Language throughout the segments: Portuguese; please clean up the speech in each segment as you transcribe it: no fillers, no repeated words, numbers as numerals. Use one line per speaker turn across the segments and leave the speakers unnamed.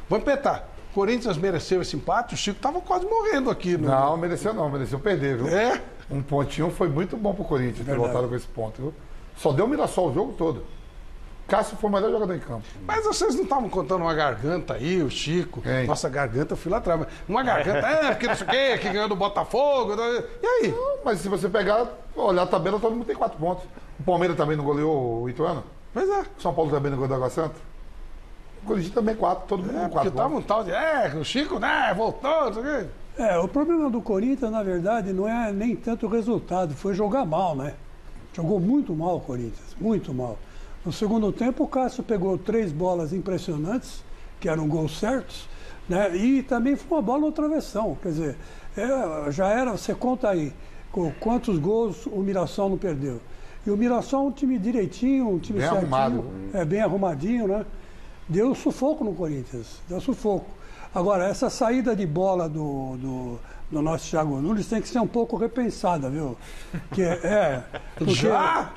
Vampeta, o Corinthians mereceu esse empate? O Chico estava quase morrendo aqui.
Não, mereceu perder, viu?
É?
Um pontinho foi muito bom pro Corinthians ter voltado com esse ponto, viu? Só deu o Mirassol o jogo todo. Cássio foi o melhor jogador em campo.
Mas vocês não estavam contando uma garganta aí, o Chico?
Quem?
Nossa garganta, eu fui lá atrás. Uma garganta, porque não sei o quê, que ganhou do Botafogo. E aí?
Não, mas se você pegar, olhar a tabela, todo mundo tem 4 pontos. O Palmeiras também não goleou o Ituano?
Pois é.
O São Paulo também não goleou o Água Santa? O Corinthians também 4, todo mundo com 4
Porque
pontos.
tava um tal de, o Chico, né, voltou, não sei o quê.
O problema do Corinthians, na verdade, não é nem tanto o resultado, foi jogar mal, né? Jogou muito mal o Corinthians, muito mal. No segundo tempo, o Cássio pegou 3 bolas impressionantes, que eram gols certos, né? E também foi uma bola no travessão. Quer dizer, já era, você conta aí, quantos gols o Mirassol não perdeu. E o Mirassol é um time direitinho, um time
bem
certinho,
arrumado.
bem arrumadinho, né? Deu sufoco no Corinthians, deu sufoco. Agora, essa saída de bola do nosso Thiago Nunes tem que ser um pouco repensada, viu? Porque,
Já?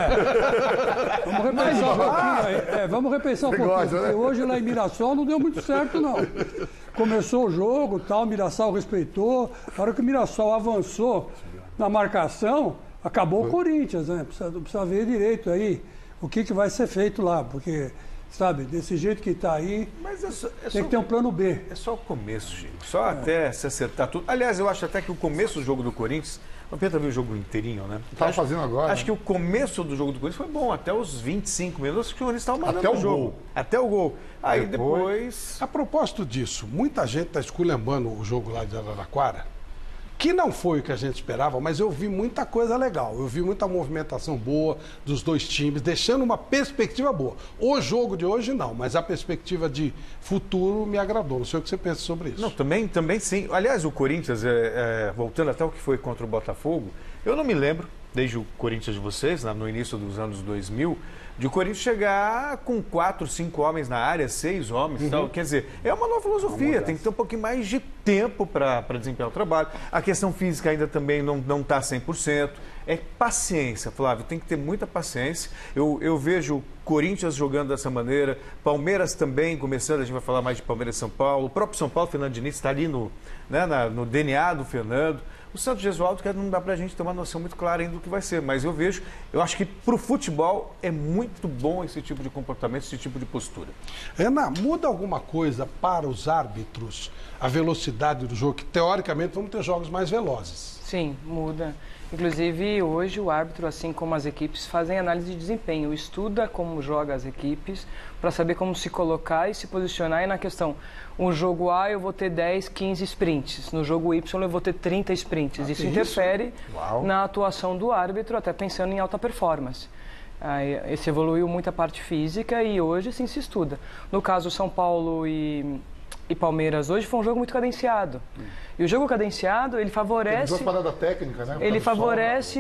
vamos repensar um pouquinho aí. Vamos repensar um pouquinho.
Gosta, né?
Porque hoje lá em Mirassol não deu muito certo, não. Começou o jogo, tal, o Mirassol respeitou. Na hora que o Mirassol avançou na marcação, acabou o Corinthians, né? Precisa ver direito aí o que vai ser feito lá, porque... Sabe, desse jeito que está aí,
Mas
tem que ter um plano B.
É só o começo, Chico. Só até se acertar tudo. Aliás, eu acho até que o começo do jogo do Corinthians... O Pedro viu o jogo inteirinho, né?
Tava fazendo agora.
Acho que o começo do jogo do Corinthians foi bom. Até os 25 minutos que o Corinthians estava mandando
Até o
jogo.
gol.
Até o gol. Aí depois...
A propósito disso, muita gente está esculhambando o jogo lá de Araraquara, que não foi o que a gente esperava, mas eu vi muita coisa legal. Eu vi muita movimentação boa dos dois times, deixando uma perspectiva boa. O jogo de hoje não, mas a perspectiva de futuro me agradou. Não sei o que você pensa sobre isso.
Não, também sim. Aliás, o Corinthians, voltando até o que foi contra o Botafogo, eu não me lembro, desde o Corinthians de vocês, no início dos anos 2000, de o Corinthians chegar com 4, 5 homens na área, 6 homens, tal. Quer dizer, é uma nova filosofia, tem que ter um pouquinho mais de tempo para desempenhar o trabalho. A questão física ainda também não está 100%. É paciência, Flávio, tem que ter muita paciência. Eu vejo o Corinthians jogando dessa maneira, Palmeiras também começando, a gente vai falar mais de Palmeiras e São Paulo. O próprio São Paulo, Fernando Diniz, está ali no DNA do Fernando. O Santos Gesualdo, que não dá pra gente ter uma noção muito clara ainda do que vai ser, mas eu acho que pro futebol é muito bom esse tipo de comportamento, esse tipo de postura.
Ana, muda alguma coisa para os árbitros a velocidade do jogo, que teoricamente vamos ter jogos mais velozes?
Sim, muda. Inclusive, hoje o árbitro, assim como as equipes, fazem análise de desempenho, estuda como jogam as equipes para saber como se colocar e se posicionar. E na questão, no jogo A eu vou ter 10, 15 sprints, no jogo Y eu vou ter 30 sprints. Isso interfere na atuação do árbitro, até pensando em alta performance. Esse evoluiu muito a parte física e hoje sim se estuda. No caso, São Paulo e Palmeiras hoje foi um jogo muito cadenciado. E o jogo cadenciado, ele favorece...
Tem duas paradas técnicas, né?
Ele favorece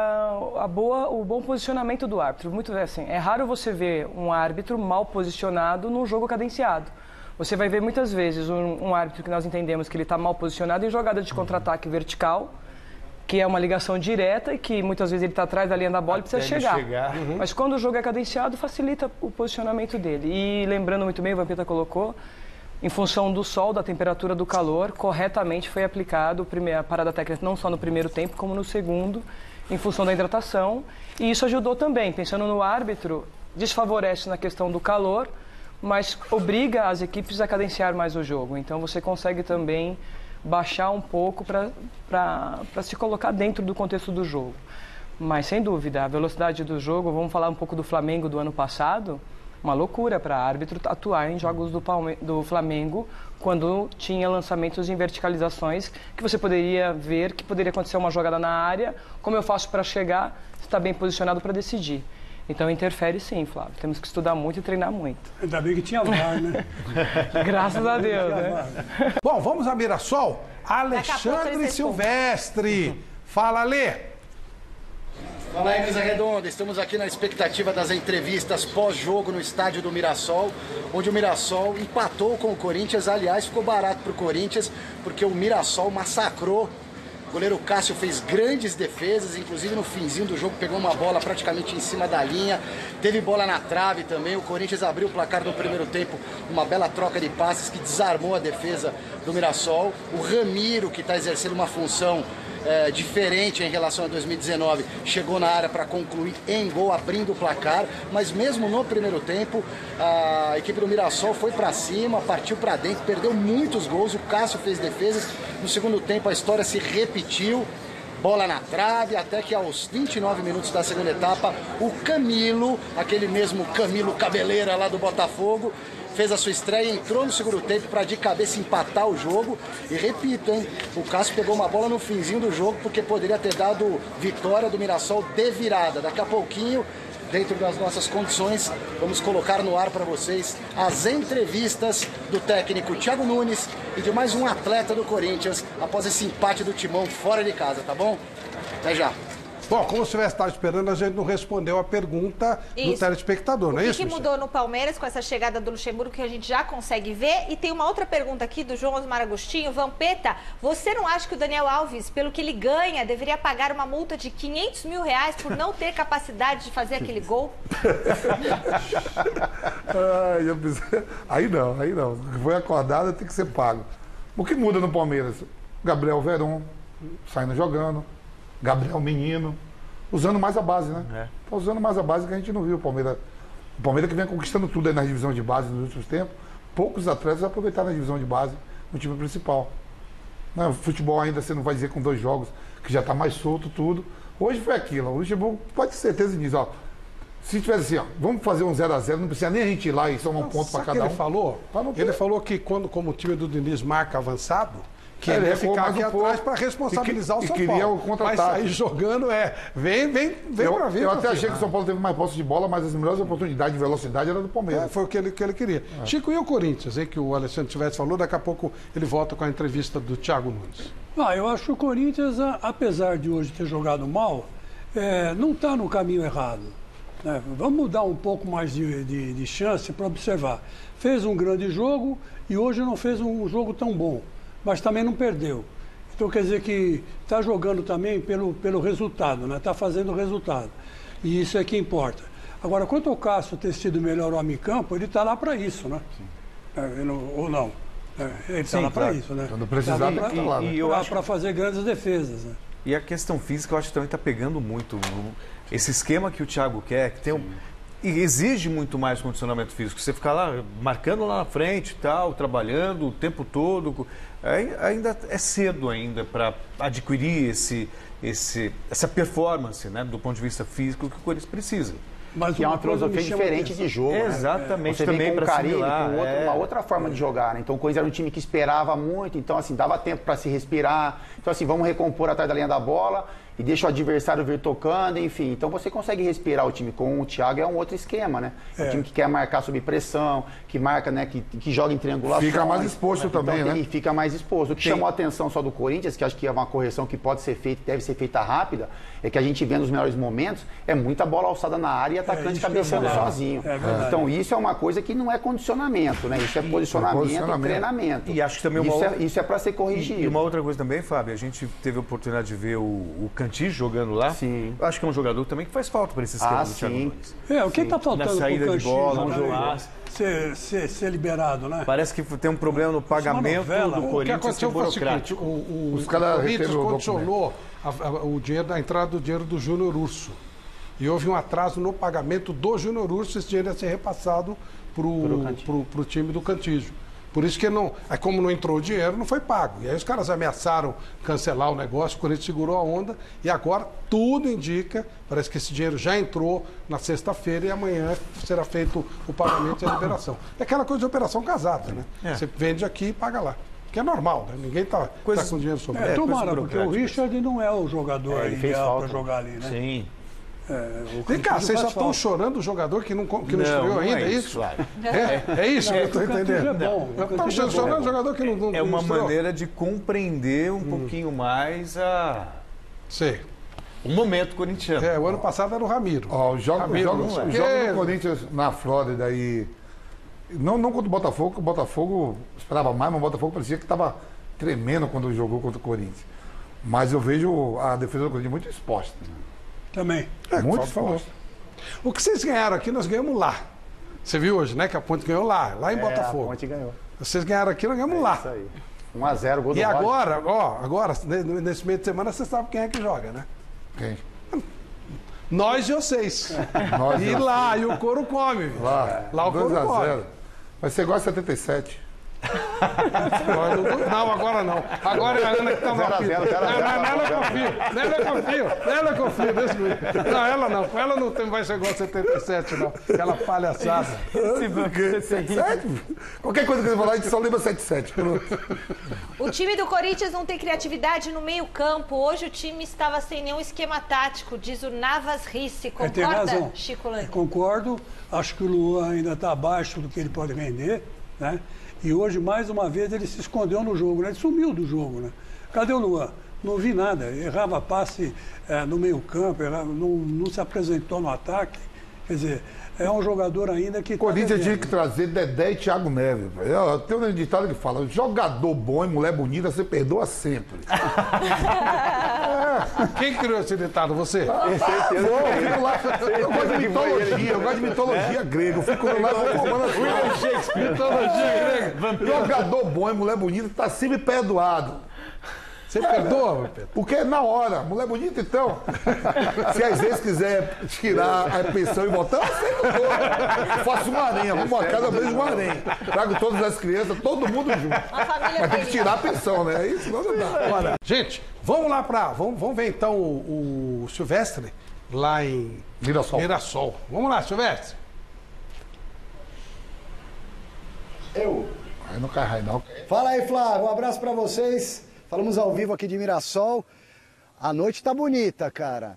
o bom posicionamento do árbitro. Muito assim, é raro você ver um árbitro mal posicionado num jogo cadenciado. Você vai ver muitas vezes um árbitro que nós entendemos que ele está mal posicionado em jogada de contra-ataque vertical, que é uma ligação direta e que muitas vezes ele está atrás da linha da bola e precisa chegar. Mas quando o jogo é cadenciado, facilita o posicionamento dele. E lembrando muito bem, o Vampeta colocou, em função do sol, da temperatura, do calor, corretamente foi aplicado a parada técnica não só no primeiro tempo, como no segundo, em função da hidratação. E isso ajudou também, pensando no árbitro, desfavorece na questão do calor, mas obriga as equipes a cadenciar mais o jogo. Então você consegue também baixar um pouco para se colocar dentro do contexto do jogo. Mas, sem dúvida, a velocidade do jogo, vamos falar um pouco do Flamengo do ano passado, uma loucura para árbitro atuar em jogos do Flamengo quando tinha lançamentos em verticalizações que você poderia ver que poderia acontecer uma jogada na área, como eu faço para chegar, está bem posicionado para decidir. Então interfere sim, Flávio. Temos que estudar muito e treinar muito.
Ainda bem que tinha VAR, né?
Graças a Deus, né?
Bom, vamos a Mirassol. Alexandre Silvestre. Fala, Alê.
Fala aí, mesa redonda. Estamos aqui na expectativa das entrevistas pós-jogo no estádio do Mirassol, onde o Mirassol empatou com o Corinthians. Aliás, ficou barato para o Corinthians, porque o Mirassol massacrou O goleiro Cássio fez grandes defesas, inclusive no finzinho do jogo pegou uma bola praticamente em cima da linha. Teve bola na trave também. O Corinthians abriu o placar no primeiro tempo, uma bela troca de passes que desarmou a defesa do Mirassol. O Ramiro, que está exercendo uma função diferente em relação a 2019, chegou na área para concluir em gol, abrindo o placar, mas mesmo no primeiro tempo a equipe do Mirassol foi para cima, partiu para dentro, perdeu muitos gols, o Cássio fez defesas. No segundo tempo a história se repetiu, bola na trave, até que aos 29 minutos da segunda etapa o Camilo, aquele mesmo Camilo Cabeleira lá do Botafogo, fez a sua estreia, entrou no segundo tempo para de cabeça empatar o jogo. E repito, hein, o Cássio pegou uma bola no finzinho do jogo porque poderia ter dado vitória do Mirassol de virada. Daqui a pouquinho, dentro das nossas condições, vamos colocar no ar para vocês as entrevistas do técnico Thiago Nunes e de mais um atleta do Corinthians após esse empate do Timão fora de casa, tá bom? Até já.
Bom, como se tivesse estado esperando, a gente não respondeu a pergunta do telespectador, não é isso?
O que mudou no Palmeiras com essa chegada do Luxemburgo que a gente já consegue ver? E tem uma outra pergunta aqui do João Osmar Agostinho. Vampeta, você não acha que o Daniel Alves, pelo que ele ganha, deveria pagar uma multa de R$500 mil por não ter capacidade de fazer aquele gol?
Aí não. Foi acordado, tem que ser pago. O que muda no Palmeiras? Gabriel Veron saindo jogando. Gabriel Menino, usando mais a base, né? Tá usando mais a base que a gente não viu. O Palmeiras que vem conquistando tudo aí na divisão de base nos últimos tempos, poucos atletas aproveitaram a divisão de base no time principal. Né? O futebol ainda você não vai dizer com 2 jogos, que já está mais solto tudo. Hoje foi aquilo. O Luxemburgo pode ter certeza disso. Ó. Se tivesse assim, ó, vamos fazer um 0-0, não precisa nem a gente ir lá e somar um ponto para cada um.
Ele falou que quando, como o time do Diniz marca avançado, que ele ia ficar aqui atrás para responsabilizar o São Paulo. Mas sair jogando vem pra vida.
Eu até achei que o São Paulo teve mais posse de bola, mas as melhores oportunidades de velocidade eram do Palmeiras.
Foi o que ele queria. Chico, e o Corinthians, hein, que o Alessandro Tivete falou, daqui a pouco ele volta com a entrevista do Thiago Nunes.
Eu acho que o Corinthians, apesar de hoje ter jogado mal, não está no caminho errado. Né? Vamos dar um pouco mais de chance para observar. Fez um grande jogo e hoje não fez um jogo tão bom. Mas também não perdeu. Então quer dizer que está jogando também pelo resultado, né? Está fazendo o resultado. E isso é que importa. Agora, quanto ao Cássio ter sido o melhor homem em campo, ele está lá para isso, né? Ou não? Ele está lá para isso, né?
Quando precisar, ele está lá. Né?
Para fazer grandes defesas. Né?
E a questão física, eu acho que também está pegando muito. Esse esquema que o Thiago quer, que tem e exige muito mais condicionamento físico. Você ficar lá, marcando lá na frente e tal, trabalhando o tempo todo. Ainda é cedo ainda para adquirir essa performance, né, do ponto de vista físico que o Corinthians precisa.
Mas que é uma filosofia diferente de jogo.
Exatamente.
Você também com o Carille, com uma outra forma de jogar. Né? Então o Corinthians era um time que esperava muito, então assim, dava tempo para se respirar. Então assim, vamos recompor atrás da linha da bola e deixa o adversário vir tocando, enfim. Então você consegue respirar o time. Com o Thiago é um outro esquema, né? Um time que quer marcar sob pressão, que marca, né, que joga em triangulação.
Fica mais exposto também, né?
E fica mais exposto. O que chamou a atenção só do Corinthians, que acho que é uma correção que pode ser feita, deve ser feita rápida, é que a gente vê nos melhores momentos, é muita bola alçada na área e atacante cabeceando sozinho. Então isso é uma coisa que não é condicionamento, né? Isso é posicionamento, treinamento.
E acho que também
isso é para ser corrigido.
E uma outra coisa também, Fábio, a gente teve a oportunidade de ver o Canty jogando lá.
Sim.
Acho que é um jogador também que faz falta para esse esquema do Thiago Nunes.
O que está faltando
na saída de bola,
ser liberado, né?
Parece que tem um problema no pagamento do Corinthians, que é burocrático.
O Corinthians condicionou a entrada do dinheiro do Júnior Urso. E houve um atraso no pagamento do Júnior Urso, esse dinheiro ia ser repassado para o time do Cantígio. Por isso que como não entrou o dinheiro, não foi pago. E aí os caras ameaçaram cancelar o negócio, o Corinthians segurou a onda e agora tudo indica, parece que esse dinheiro já entrou na sexta-feira e amanhã será feito o pagamento e a liberação. É aquela coisa de operação casada, né? Você vende aqui e paga lá. Que é normal, né? Ninguém tá com dinheiro sobrando.
Tomara, porque o Richard não é o jogador ideal para jogar ali, né?
Sim.
Vem cá, vocês já estão chorando o jogador que não estreou ainda, é isso? É isso que eu estou entendendo. Estão chorando o jogador que não
é uma maneira de compreender um pouquinho mais o momento corintiano.
O ano passado era o Ramiro.
Os jogos do Corinthians na Flórida e não contra o Botafogo esperava mais, mas o Botafogo parecia que estava tremendo quando jogou contra o Corinthians. Mas eu vejo a defesa do Corinthians muito exposta.
Também.
Muito exposta.
O que vocês ganharam aqui, nós ganhamos lá. Você viu hoje, né? Que a Ponte ganhou lá em Botafogo.
A Ponte ganhou.
Vocês ganharam aqui, nós ganhamos lá.
Isso aí. 1-0, gol do
E
Roger.
agora, nesse meio de semana, você sabe quem é que joga, né?
Quem?
Nós e vocês.
Nós
E lá, e o couro come.
Lá
o couro
2 a
come.
0. Mas você gosta de 77.
Não, agora não. Agora é a Ana que tá no
0 a 0,
apito.
0 a 0.
Nela eu confio. Desse jeito. Não, ela não. Com ela não vai ser igual a 77, não. Aquela palhaçada.
Qualquer coisa que você falar, a gente só lembra 77.
O time do Corinthians não tem criatividade no meio-campo. Hoje o time estava sem nenhum esquema tático, diz o Navas Risse.
Ele tem razão.
Concorda, Chico Lang?
Concordo. Acho que o Luan ainda está abaixo do que ele pode render, né? E hoje, mais uma vez, ele se escondeu no jogo, né? Ele sumiu do jogo, né? Cadê o Luan? Não vi nada. Errava passe no meio-campo, não se apresentou no ataque. Quer dizer, é um jogador ainda que...
O Corinthians tinha que trazer Dedé e Thiago Neves. Tem um ditado que fala: jogador bom e mulher bonita, você perdoa sempre.
Quem criou esse ditado? Você?
Eu gosto de mitologia grega. Eu fico lá formando as coisas.
Mitologia grega.
Jogador bom e mulher bonita está sempre perdoado.
Você perdoa, Pedro?
Porque é na hora. Mulher bonita, então. Se às vezes quiser tirar a pensão e botar, eu aceito todo. Eu faço uma aranha, vamos a cada vez uma aranha. Trago todas as crianças, todo mundo junto.
Uma família
Mas tem que tirar a pensão, né? Isso não dá.
Olha, gente, vamos lá vamos ver então o Silvestre lá em Mirassol. Vamos lá, Silvestre.
Aí não cai raio, não.
Fala aí, Flávio. Um abraço pra vocês. Falamos ao vivo aqui de Mirassol. A noite tá bonita, cara.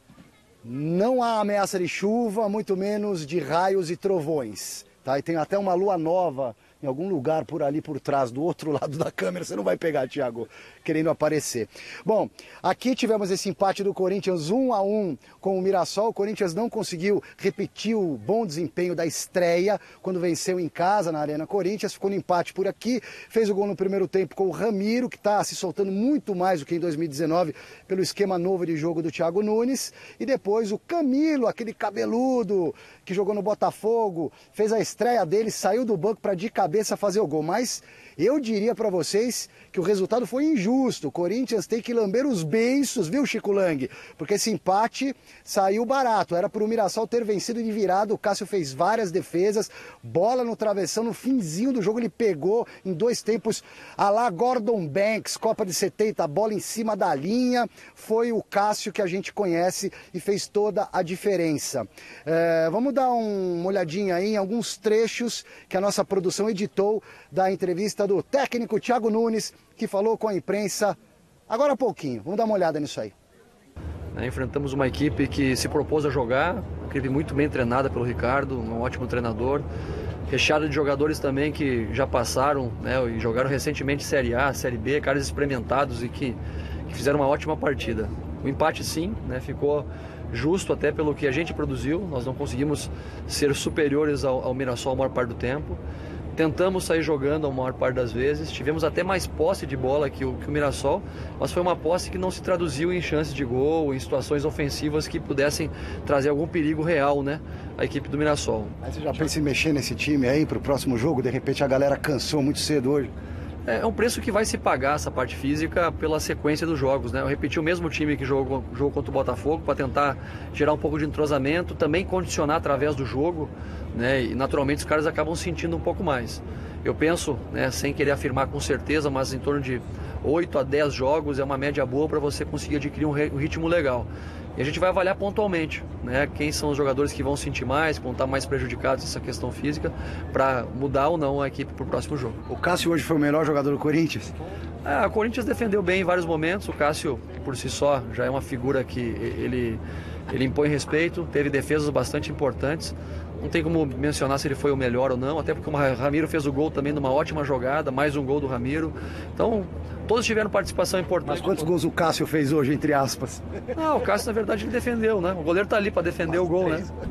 Não há ameaça de chuva, muito menos de raios e trovões. Tá? E tem até uma lua nova em algum lugar por ali, por trás, do outro lado da câmera. Você não vai pegar, Thiago, querendo aparecer. Bom, aqui tivemos esse empate do Corinthians 1-1 com o Mirassol. O Corinthians não conseguiu repetir o bom desempenho da estreia quando venceu em casa na Arena Corinthians. Ficou no empate por aqui. Fez o gol no primeiro tempo com o Ramiro, que está se soltando muito mais do que em 2019 pelo esquema novo de jogo do Thiago Nunes. E depois o Camilo, aquele cabeludo que jogou no Botafogo, fez a estreia dele, saiu do banco para de cabeça fazer o gol. Mas eu diria para vocês que o resultado foi injusto. O Corinthians tem que lamber os beiços, viu, Chico Lang? Porque esse empate saiu barato. Era para o Mirassol ter vencido de virada. O Cássio fez várias defesas, bola no travessão. No finzinho do jogo ele pegou em 2 tempos a lá Gordon Banks, Copa de 70, a bola em cima da linha. Foi o Cássio que a gente conhece e fez toda a diferença. Vamos dar uma olhadinha aí em alguns trechos que a nossa produção editou da entrevista do técnico Thiago Nunes, que falou com a imprensa agora há pouquinho. Vamos dar uma olhada nisso aí.
Enfrentamos uma equipe que se propôs a jogar, uma equipe muito bem treinada pelo Ricardo, um ótimo treinador, recheada de jogadores também que já passaram, né, e jogaram recentemente Série A, Série B, caras experimentados e que fizeram uma ótima partida. O empate sim, né, ficou justo até pelo que a gente produziu, nós não conseguimos ser superiores ao Mirassol a maior parte do tempo. Tentamos sair jogando a maior parte das vezes, tivemos até mais posse de bola que o Mirassol, mas foi uma posse que não se traduziu em chances de gol, em situações ofensivas que pudessem trazer algum perigo real, né, à equipe do Mirassol.
Aí você já pensa em mexer nesse time aí para o próximo jogo? De repente a galera cansou muito cedo hoje.
É um preço que vai se pagar, essa parte física, pela sequência dos jogos, né? Eu repeti o mesmo time que jogou contra o Botafogo para tentar gerar um pouco de entrosamento, também condicionar através do jogo, né? E naturalmente os caras acabam sentindo um pouco mais. Eu penso, né, sem querer afirmar com certeza, mas em torno de 8 a 10 jogos é uma média boa para você conseguir adquirir um ritmo legal. E a gente vai avaliar pontualmente, né, quem são os jogadores que vão sentir mais, que vão estar mais prejudicados nessa questão física, para mudar ou não a equipe para o próximo jogo.
O Cássio hoje foi o melhor jogador do Corinthians?
O Corinthians defendeu bem em vários momentos. O Cássio, por si só, já é uma figura que ele impõe respeito, teve defesas bastante importantes. Não tem como mencionar se ele foi o melhor ou não, até porque o Ramiro fez o gol também numa ótima jogada, mais um gol do Ramiro. Então, todos tiveram participação importante.
Mas quantos gols o Cássio fez hoje, entre aspas?
Não, o Cássio, na verdade, ele defendeu, né? O goleiro tá ali para defender o gol, né?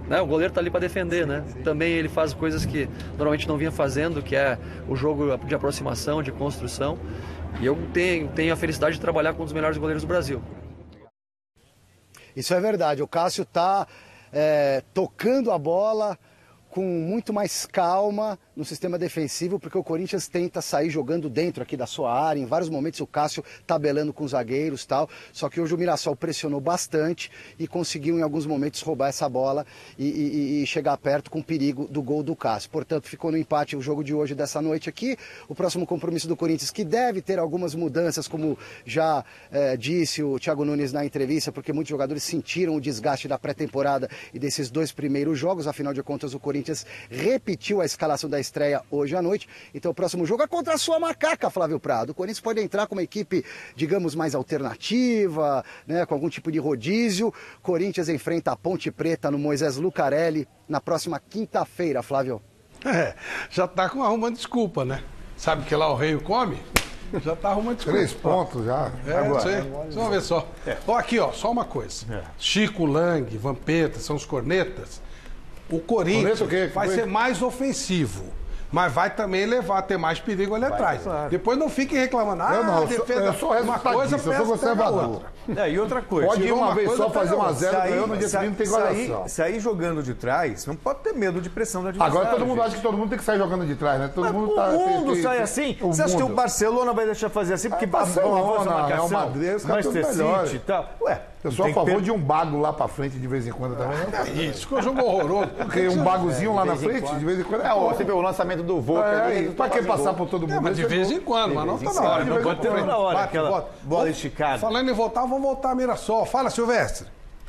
né? O goleiro está ali para defender, né? Também ele faz coisas que normalmente não vinha fazendo, que é o jogo de aproximação, de construção. E eu tenho a felicidade de trabalhar com um dos melhores goleiros do Brasil.
Isso é verdade. O Cássio está tocando a bola com muito mais calma no sistema defensivo, porque o Corinthians tenta sair jogando dentro aqui da sua área. Em vários momentos o Cássio tabelando com os zagueiros e tal. Só que hoje o Mirassol pressionou bastante e conseguiu em alguns momentos roubar essa bola e chegar perto com perigo do gol do Cássio. Portanto, ficou no empate o jogo de hoje, dessa noite aqui. O próximo compromisso do Corinthians, que deve ter algumas mudanças, como já disse o Thiago Nunes na entrevista, porque muitos jogadores sentiram o desgaste da pré-temporada e desses 2 primeiros jogos. Afinal de contas, o Corinthians repetiu a escalação da estreia hoje à noite. Então o próximo jogo é contra a sua macaca, Flávio Prado. O Corinthians pode entrar com uma equipe, digamos, mais alternativa, né, com algum tipo de rodízio. Corinthians enfrenta a Ponte Preta no Moisés Lucarelli na próxima quinta-feira, Flávio.
Já tá arrumando desculpa, né? Sabe que lá o rei come? Já tá arrumando desculpa.
3 pontos já.
Vamos ver só. Ó, aqui, ó, só uma coisa. Chico, Lang, Vampeta, são os cornetas. O Corinthians vai ser mais ofensivo, mas vai também levar a ter mais perigo ali atrás. Claro. Depois não fiquem reclamando.
A defesa
eu sou
uma coisa, eu sou conservador.
E outra coisa.
Pode ir uma vez só fazer 1-0, ganhou no dia seguinte, não tem igualação.
Sair jogando de trás, não pode ter medo de pressão da adversário.
Agora todo mundo acha que todo mundo tem que sair jogando de trás, né?
O mundo sai assim. Você acha que o Barcelona vai deixar fazer assim? Porque
Barcelona, Real Madrid, os caras
Manchester City e tal. Ué,
eu sou a favor de um bago lá pra frente de vez em quando também.
Isso, que é um jogo horroroso.
Porque um bagozinho lá na frente, de vez em quando.
Você vê o lançamento do Volpe ali.
Pra que passar por todo mundo?
Mas de vez em quando, mas não toda hora.
Não pode ter toda hora aquela bola esticada.
Falando em voltar, vamos voltar a Mirassol. Fala, Silvestre.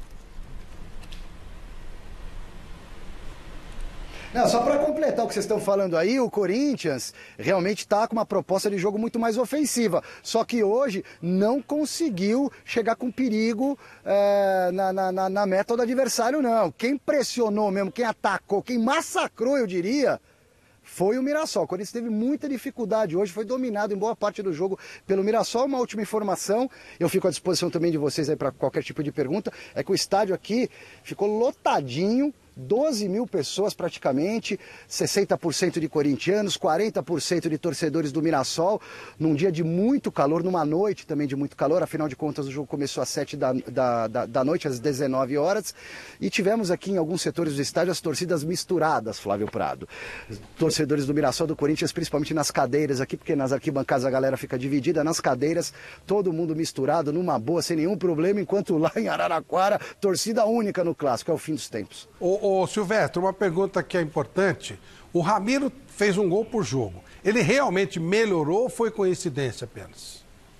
Não, só para completar o que vocês estão falando aí, o Corinthians realmente está com uma proposta de jogo muito mais ofensiva. Só que hoje não conseguiu chegar com perigo na meta do adversário, não. Quem pressionou mesmo, quem atacou, quem massacrou, eu diria, foi o Mirassol. O Corinthians teve muita dificuldade hoje, foi dominado em boa parte do jogo pelo Mirassol. Uma última informação, eu fico à disposição também de vocês aí para qualquer tipo de pergunta, é que o estádio aqui ficou lotadinho, 12 mil pessoas praticamente, 60% de corintianos, 40% de torcedores do Mirassol, num dia de muito calor, numa noite também de muito calor. Afinal de contas, o jogo começou às 7 da noite, às 19 horas, e tivemos aqui em alguns setores do estádio as torcidas misturadas, Flávio Prado. Torcedores do Mirassol, do Corinthians, principalmente nas cadeiras aqui, porque nas arquibancadas a galera fica dividida, nas cadeiras, todo mundo misturado, numa boa, sem nenhum problema, enquanto lá em Araraquara, torcida única no Clássico, é o fim dos tempos.
Ô Silvestre, uma pergunta que é importante. O Ramiro fez um gol por jogo. Ele realmente melhorou ou foi coincidência apenas?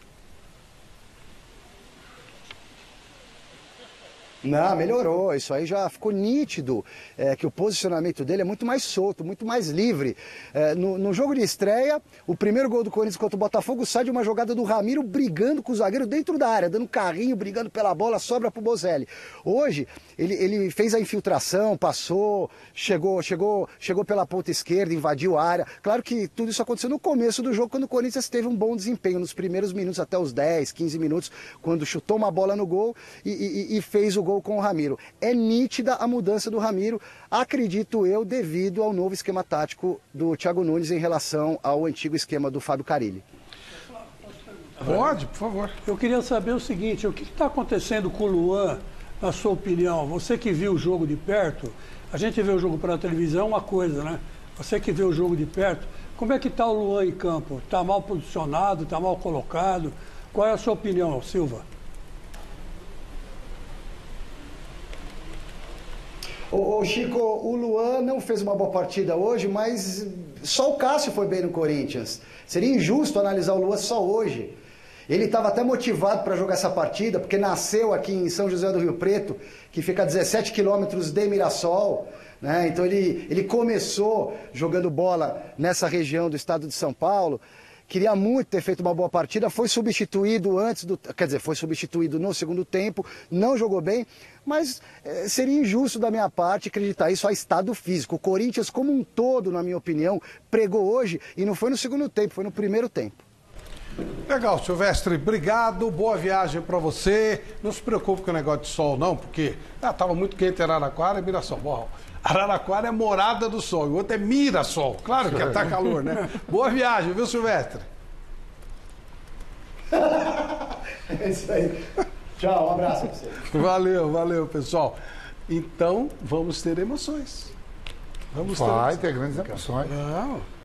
Não, melhorou. Isso aí já ficou nítido, que o posicionamento dele é muito mais solto, muito mais livre. No jogo de estreia, o primeiro gol do Corinthians contra o Botafogo sai de uma jogada do Ramiro brigando com o zagueiro dentro da área, dando carrinho, brigando pela bola, sobra pro Bozelli. Hoje, ele fez a infiltração, passou, chegou pela ponta esquerda, invadiu a área. Claro que tudo isso aconteceu no começo do jogo, quando o Corinthians teve um bom desempenho, nos primeiros minutos, até os 10, 15 minutos, quando chutou uma bola no gol e fez o gol com o Ramiro. É nítida a mudança do Ramiro, acredito eu, devido ao novo esquema tático do Thiago Nunes em relação ao antigo esquema do Fábio Carille.
Pode, por favor.
Eu queria saber o seguinte, o que está acontecendo com o Luan, na sua opinião? Você que viu o jogo de perto, a gente vê o jogo pela televisão, uma coisa, né? Você que vê o jogo de perto, como é que está o Luan em campo? Está mal posicionado, está mal colocado? Qual é a sua opinião, Silva?
Ô Chico, o Luan não fez uma boa partida hoje, mas só o Cássio foi bem no Corinthians. Seria injusto analisar o Luan só hoje. Ele estava até motivado para jogar essa partida, porque nasceu aqui em São José do Rio Preto, que fica a 17 quilômetros de Mirassol, né? Então ele começou jogando bola nessa região do estado de São Paulo. Queria muito ter feito uma boa partida, foi substituído foi substituído no segundo tempo, não jogou bem, mas seria injusto da minha parte acreditar isso a estado físico. O Corinthians, como um todo, na minha opinião, pregou hoje, e não foi no segundo tempo, foi no primeiro tempo.
Legal, Silvestre, obrigado, boa viagem para você. Não se preocupe com o negócio de sol, não, porque estava muito quente Araraquara e Mirassol. Bom, Araraquara é morada do sol, e o outro é Mirassol. Claro que está calor, né? Boa viagem, viu, Silvestre?
É isso aí. Tchau, um abraço pra você.
Valeu, pessoal. Então, vamos ter emoções.
Vai ter grandes emoções.
Não.